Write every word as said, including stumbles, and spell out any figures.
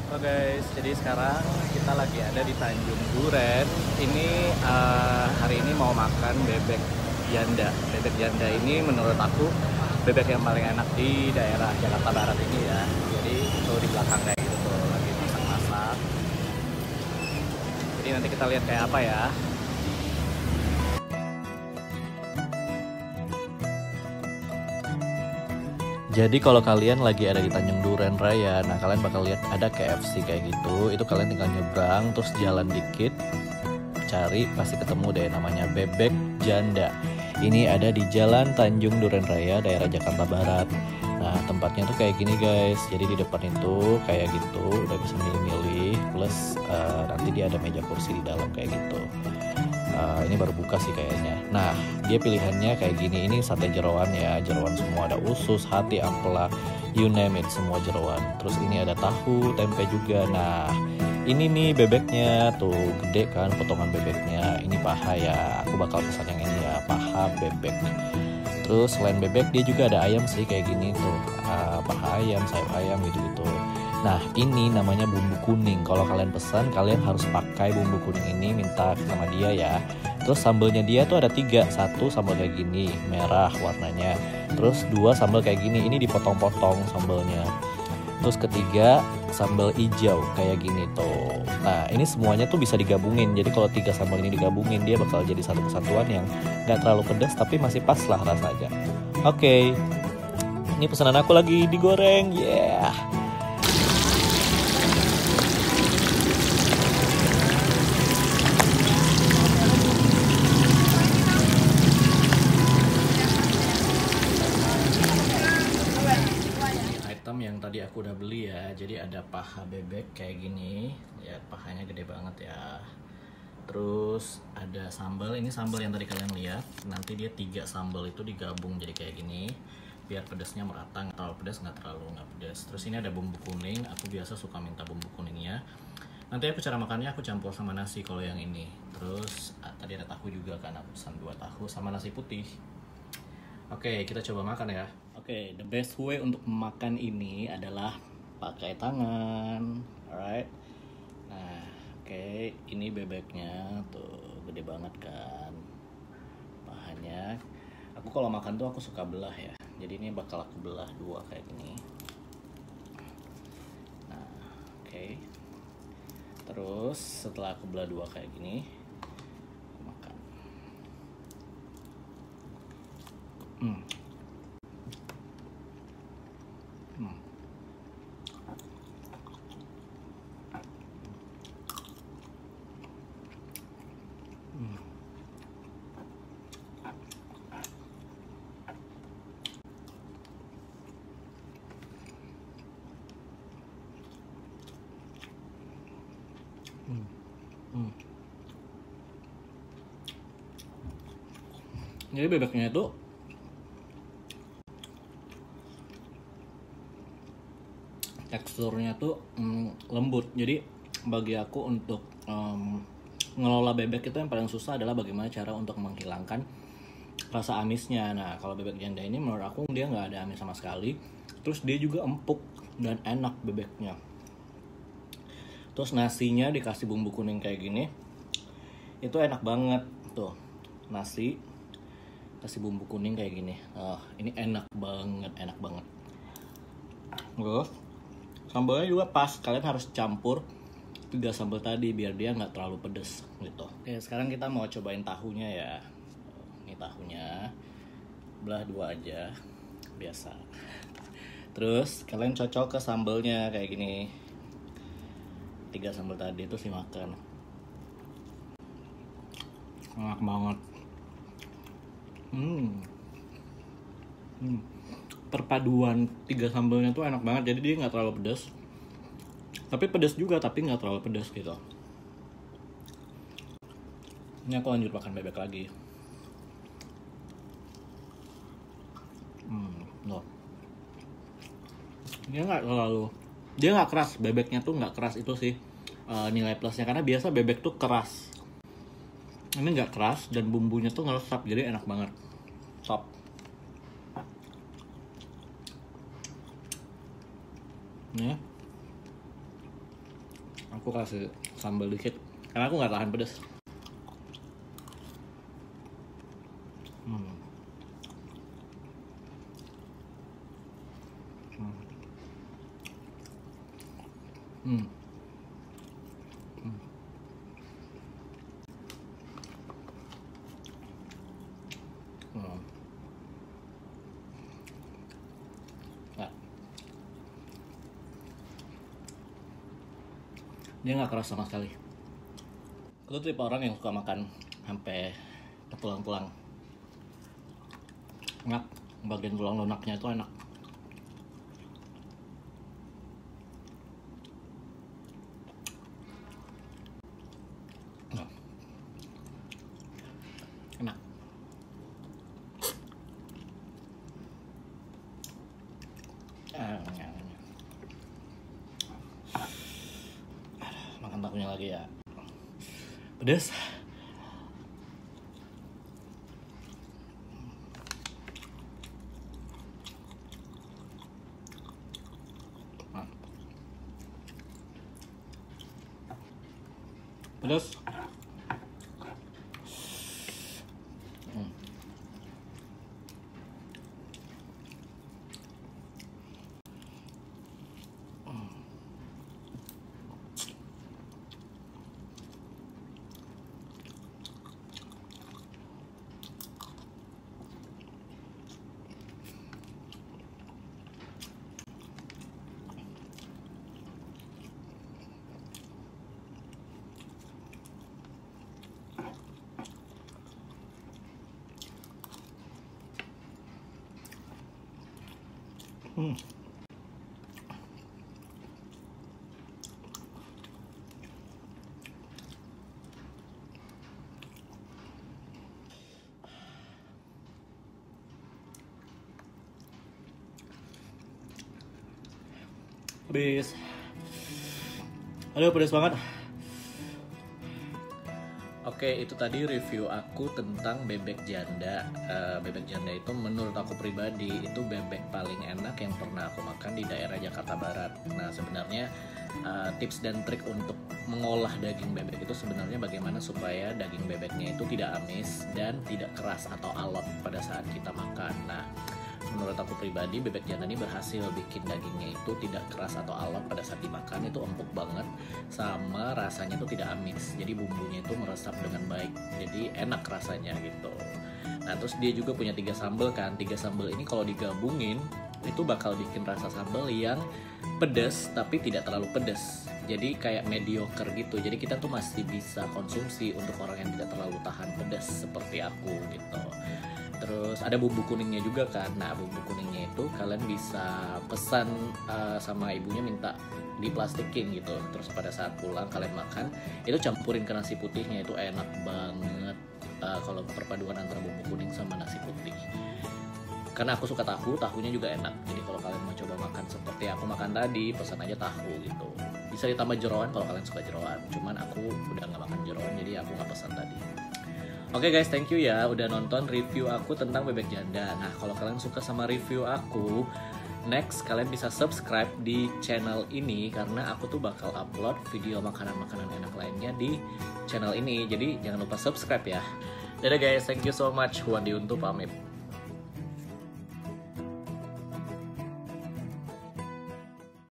Halo guys, jadi sekarang kita lagi ada di Tanjung Duren. Ini uh, hari ini mau makan bebek janda. Bebek janda ini menurut aku bebek yang paling enak di daerah Jakarta Barat ini ya. Jadi itu di belakang kayak gitu tuh, lagi masak-masak. Jadi nanti kita lihat kayak apa ya. Jadi kalau kalian lagi ada di Tanjung Duren Raya, nah kalian bakal lihat ada K F C kayak gitu. Itu kalian tinggal nyebrang, terus jalan dikit, cari pasti ketemu deh namanya Bebek Janda. Ini ada di Jalan Tanjung Duren Raya, daerah Jakarta Barat. Nah tempatnya tuh kayak gini guys. Jadi di depan itu kayak gitu, udah bisa milih-milih. Plus uh, nanti dia ada meja kursi di dalam kayak gitu. Uh, ini baru buka sih kayaknya. Nah, dia pilihannya kayak gini. Ini sate jeroan ya, jeroan semua, ada usus, hati, ampela, you name it, semua jeroan. Terus ini ada tahu, tempe juga. Nah, ini nih bebeknya tuh gede kan potongan bebeknya. Ini paha ya. Aku bakal pesan yang ini ya, paha bebek. Terus selain bebek dia juga ada ayam sih kayak gini tuh, uh, paha ayam, sayap ayam gitu-gitu. Nah ini namanya bumbu kuning. Kalau kalian pesan kalian harus pakai bumbu kuning ini, minta sama dia ya. Terus sambelnya dia tuh ada tiga. Satu sambal kayak gini, merah warnanya. Terus dua sambal kayak gini, ini dipotong-potong sambelnya. Terus ketiga sambal hijau kayak gini tuh. Nah ini semuanya tuh bisa digabungin. Jadi kalau tiga sambal ini digabungin dia bakal jadi satu kesatuan yang gak terlalu pedas tapi masih pas lah rasanya. Oke, okay. Ini pesanan aku lagi digoreng, yeah. Yang tadi aku udah beli ya, jadi ada paha bebek kayak gini ya, pahanya gede banget ya. Terus ada sambal, ini sambal yang tadi kalian lihat, nanti dia tiga sambal itu digabung jadi kayak gini biar pedasnya merata, nggak terlalu pedas nggak terlalu nggak pedas. Terus ini ada bumbu kuning, aku biasa suka minta bumbu kuningnya. Nanti aku cara makannya aku campur sama nasi kalau yang ini. Terus ah, tadi ada tahu juga kan, aku pesan dua tahu sama nasi putih. Oke, kita coba makan ya. Oke, the best way untuk makan ini adalah pakai tangan. Alright. Nah, oke, ini bebeknya tuh gede banget kan. Pahanya. Aku kalau makan tuh aku suka belah ya. Jadi ini bakal aku belah dua kayak gini. Nah, oke. Terus setelah aku belah dua kayak gini, makan. Hmm. Hmm. Hmm. Hmm. Hmm. Jadi bebeknya itu teksturnya tuh mm, lembut. Jadi bagi aku untuk um, ngelola bebek itu yang paling susah adalah bagaimana cara untuk menghilangkan rasa amisnya. Nah kalau bebek janda ini menurut aku dia nggak ada amis sama sekali. Terus dia juga empuk dan enak bebeknya. Terus nasinya dikasih bumbu kuning kayak gini, itu enak banget tuh. Nasi kasih bumbu kuning kayak gini, oh ini enak banget, enak banget. Terus sambalnya juga pas, kalian harus campur tiga sambal tadi biar dia nggak terlalu pedes gitu. Oke, sekarang kita mau cobain tahunya ya. Ini tahunya belah dua aja biasa. Terus kalian cocok ke sambalnya kayak gini, tiga sambal tadi terus dimakan. Enak banget. Hmm. Hmm. Perpaduan tiga sambalnya tuh enak banget, jadi dia nggak terlalu pedas tapi pedas juga tapi nggak terlalu pedas gitu. Ini aku lanjut makan bebek lagi. Hmm, loh. Dia nggak terlalu, dia nggak keras, bebeknya tuh nggak keras, itu sih uh, nilai plusnya, karena biasa bebek tuh keras. Ini nggak keras dan bumbunya tuh ngeresap, jadi enak banget. Top. Nih. Aku kasih sambal dikit karena aku nggak tahan pedas. Hmm. Hmm. Hmm. Hmm. Hmm. Nggak. Dia nggak keras sama sekali. Lu tipe orang yang suka makan sampai ke tulang-tulang. Enak, bagian tulang lunaknya itu enak. Nah. Enak. Makan tahunya lagi ya. Pedas. Nah. Pedas. Hmm. Hmm. Habis. Aduh, pedas banget. Oke, itu tadi review aku tentang bebek janda. Uh, bebek janda itu menurut aku pribadi itu bebek paling enak yang pernah aku makan di daerah Jakarta Barat. Nah, sebenarnya uh, tips dan trik untuk mengolah daging bebek itu sebenarnya bagaimana supaya daging bebeknya itu tidak amis dan tidak keras atau alot pada saat kita makan. Nah, menurut aku pribadi bebek janda ini berhasil bikin dagingnya itu tidak keras atau alot pada saat dimakan, itu empuk banget sama rasanya tuh tidak amis, jadi bumbunya itu meresap dengan baik, jadi enak rasanya gitu. Nah, terus dia juga punya tiga sambal kan, tiga sambal ini kalau digabungin itu bakal bikin rasa sambal yang pedas tapi tidak terlalu pedas, jadi kayak mediocre gitu, jadi kita tuh masih bisa konsumsi untuk orang yang tidak terlalu tahan pedas seperti aku gitu. Terus ada bumbu kuningnya juga kan. Nah, bumbu kuningnya itu kalian bisa pesan uh, sama ibunya, minta diplastikin gitu. Terus pada saat pulang kalian makan, itu campurin ke nasi putihnya, itu enak banget uh, kalau perpaduan antara bumbu kuning sama nasi putih. Karena aku suka tahu, tahunya juga enak. Jadi kalau kalian mau coba makan seperti aku makan tadi, pesan aja tahu gitu. Bisa ditambah jeroan kalau kalian suka jeroan. Cuman aku udah nggak makan jeroan, jadi aku nggak pesan tadi. Oke okay guys, thank you ya udah nonton review aku tentang bebek janda. Nah, kalau kalian suka sama review aku, next kalian bisa subscribe di channel ini karena aku tuh bakal upload video makanan-makanan enak lainnya di channel ini. Jadi jangan lupa subscribe ya. Dadah guys, thank you so much. Wandi untuk pamit.